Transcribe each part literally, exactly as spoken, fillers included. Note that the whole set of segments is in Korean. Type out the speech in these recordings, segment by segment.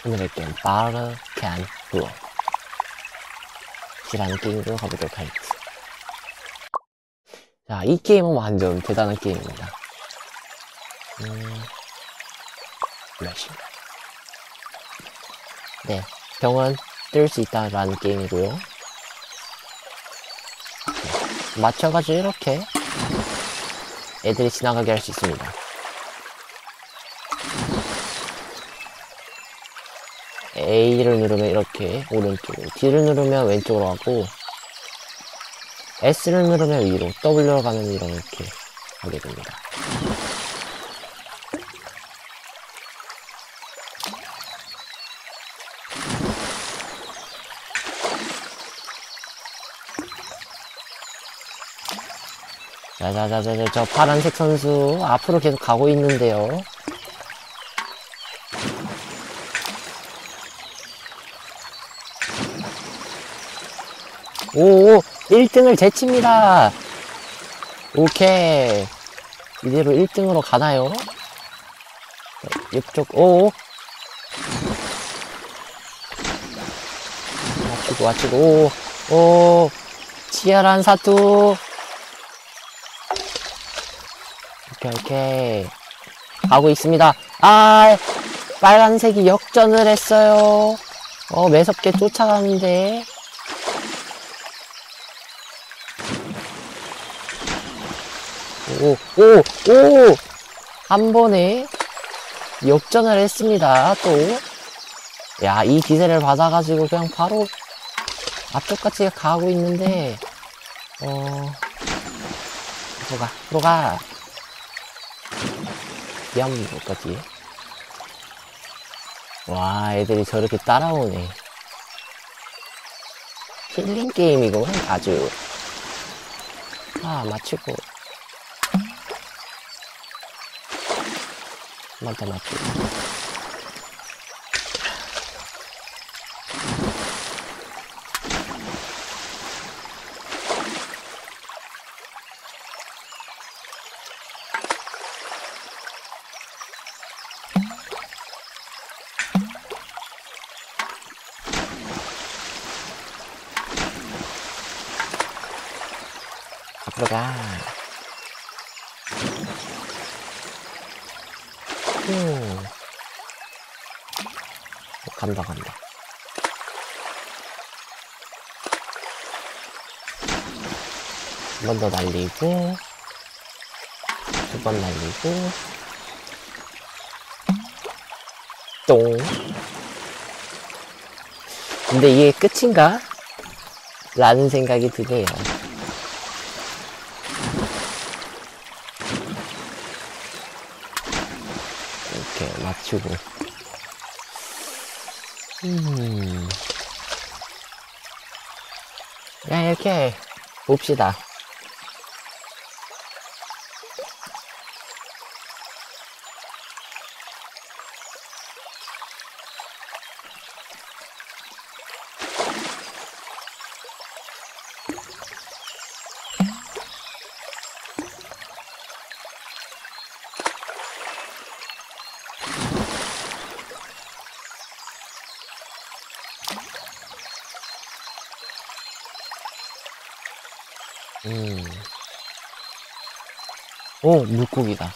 오늘의 게임 바로 캔 블록 이라는 게임으로 가보도록 하겠습니다. 자, 이 게임은 완전 대단한 게임입니다. 음... 블러시. 네, 병은 뜰 수 있다라는 게임이고요. 네, 맞춰가지고 이렇게 애들이 지나가게 할 수 있습니다. A를 누르면 이렇게 오른쪽으로, D를 누르면 왼쪽으로 가고, S를 누르면 위로, W로 가면 이렇게 가게 됩니다. 자자자자자, 저 파란색 선수 앞으로 계속 가고 있는데요. 오, 일 등을 제칩니다. 오케이. 이대로 일 등으로 가나요? 이쪽, 오. 맞추고, 맞추고, 오, 오. 치열한 사투. 오케이, 오케이. 가고 있습니다. 아, 빨간색이 역전을 했어요. 어, 매섭게 쫓아가는데. 오, 오, 오! 한 번에 역전을 했습니다, 또. 야, 이 기세를 받아가지고 그냥 바로 앞쪽같이 가고 있는데, 어, 앞으로 가, 앞으로 가. 귀염, 뭐까지. 와, 애들이 저렇게 따라오네. 힐링 게임이구만, 아주. 아, 맞추고. 한 번 더 맞추고. 앞으로 가. 음. 간다, 간다. 한 번 더 날리고, 두 번 날리고, 똥. 근데 이게 끝인가? 라는 생각이 드네요. 이렇게 맞추고. 음. 그냥 이렇게 봅시다. 음. 오, 물고기다.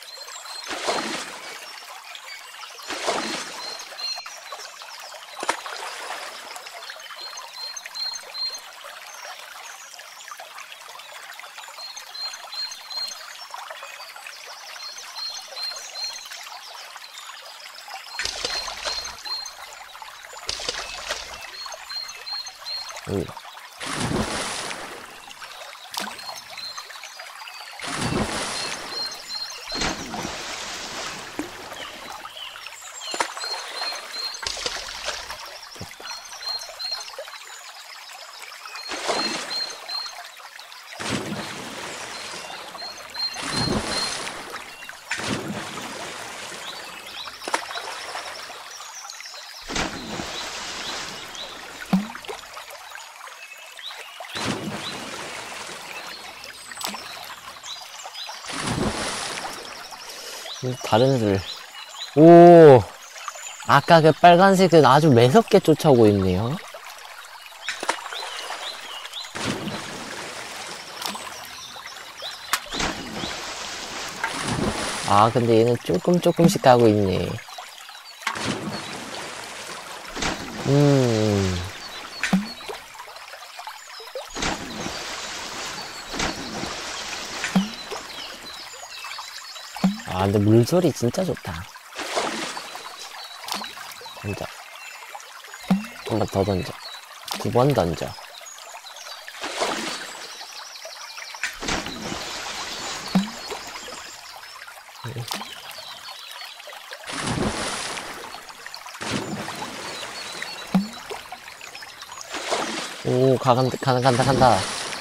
오. 다른 애들. 오, 아까 그 빨간색은 아주 매섭게 쫓아오고 있네요. 아, 근데 얘는 조금 조금씩 가고 있네. 음. 아, 근데 물소리 진짜 좋다. 던져. 한 번 더 던져. 두 번 던져. 오, 가간다, 간다, 간다, 간다.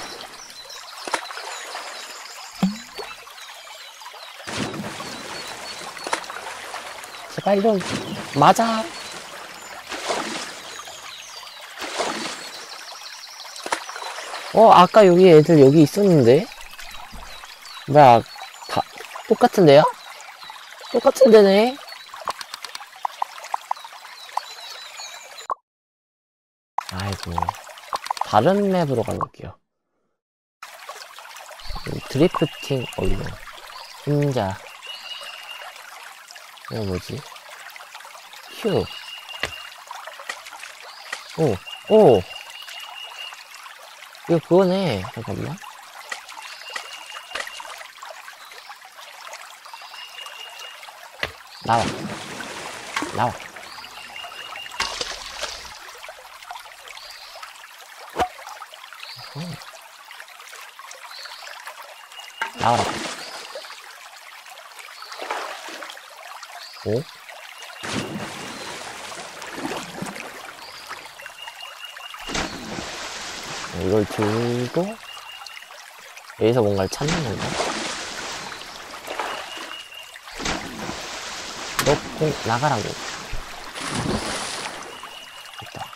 제발 좀, 맞아. 어, 아까 여기 애들 여기 있었는데? 뭐야, 다, 똑같은데요? 똑같은 데네? 아이고. 다른 맵으로 가볼게요. 드리프팅, 어이구. 혼자. 이거 뭐지? 휴. 오, 오! 이거 그거네. 잠깐만. 나와. 나와. 음. 나와라. 오? 이걸 들고 여기서 뭔가를 찾는 건가? 너 공 나가라고. 됐다.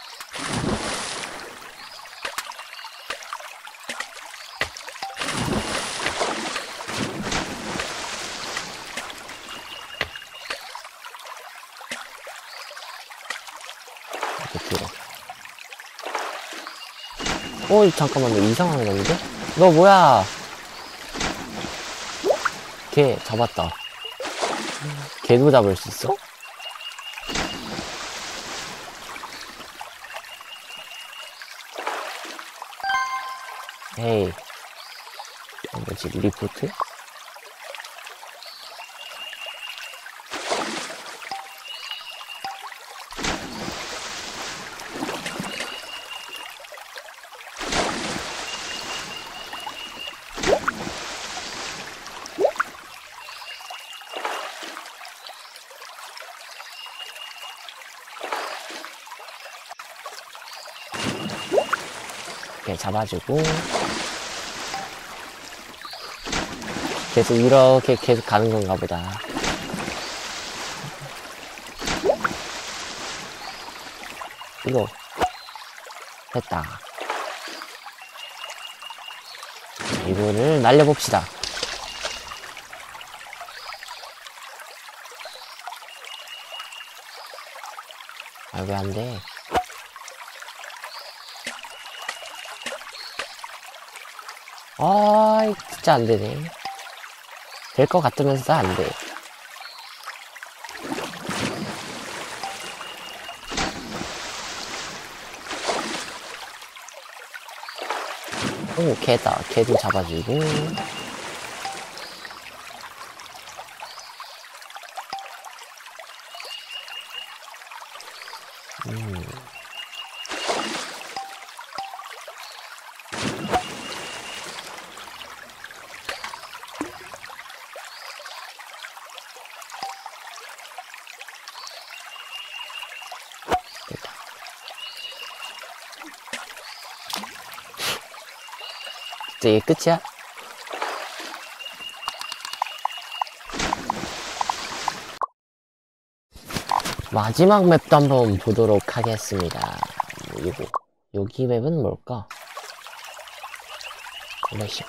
이렇게 들어. 어, 잠깐만, 너 이상하게 났는데? 너 뭐야? 걔 잡았다. 걔도 잡을 수 있어? 에이. 어, 뭐지, 리포트? 이렇게 잡아주고 계속 이렇게 계속 가는 건가 보다. 이거 됐다. 자, 이거를 날려봅시다. 아, 왜 안 돼? 아, 진짜 안 되네. 될 것 같으면서 안 돼. 오, 개다. 개도 잡아주고. 음. 됐다. 진짜 이게 끝이야? 마지막 맵도 한번 보도록 하겠습니다. 뭐, 요거. 여기 맵은 뭘까? 이러시.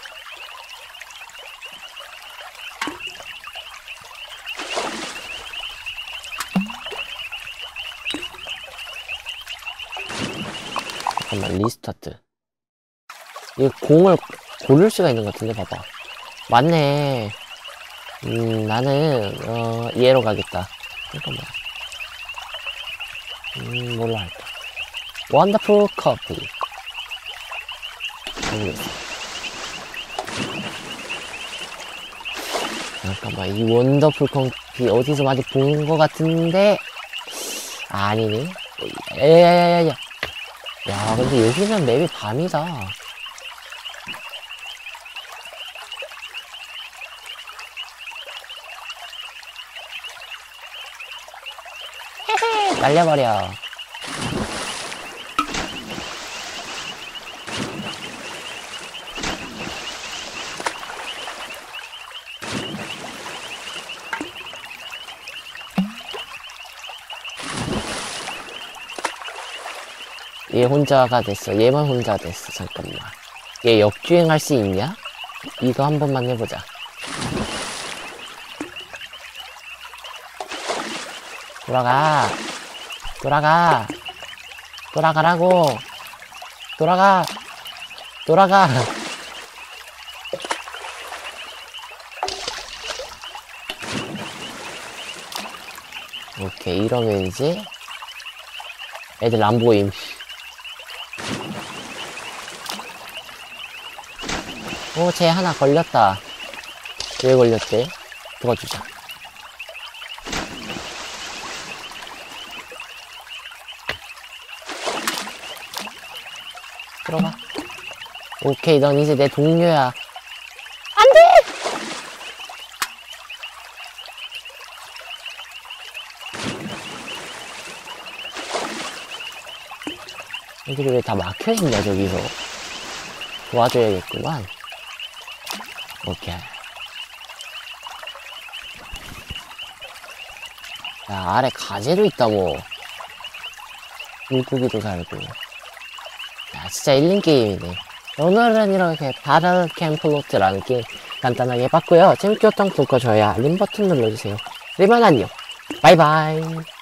잠깐만, 리스타트. 이 공을 고를 수가 있는 것 같은데, 봐봐. 맞네. 음, 나는, 어, 얘로 가겠다. 잠깐만. 음, 뭘로 할까? 원더풀 커피. 모르겠어. 잠깐만, 이 원더풀 커피 어디서 많이 본 것 같은데? 아니네. 야야야야야. 야, 근데 여기는 맵이 밤이다. 헤헤, 날려버려. 얘 혼자가 됐어. 얘만 혼자 됐어. 잠깐만. 얘 역주행할 수 있냐? 이거 한 번만 해보자. 돌아가. 돌아가. 돌아가라고. 돌아가. 돌아가. 오케이. 이러면 이제 애들 안 보임. 오, 쟤 하나 걸렸다. 왜 걸렸대? 들어주자. 들어가. 오케이, 넌 이제 내 동료야. 안 돼! 여기를 왜 다 막혀있냐, 저기서. 도와줘야겠구만. 오케이. 야, 아래 가재도 있다, 뭐. 물고기도 살고. 야, 진짜 일린 게임이네. 오늘은 이렇게 바르 캠플로트라는 게임 간단하게 해봤고요. 재밌게 봤던 구독과 좋아요, 알림 버튼 눌러주세요. 그러면 안녕. 바이바이.